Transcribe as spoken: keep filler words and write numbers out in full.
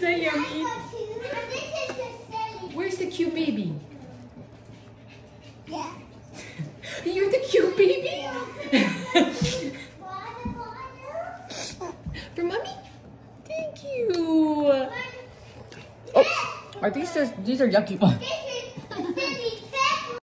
so yummy. Where's the cute baby? Yeah. You're the cute baby? For mommy? Thank you. Oh, are these just, these are yucky.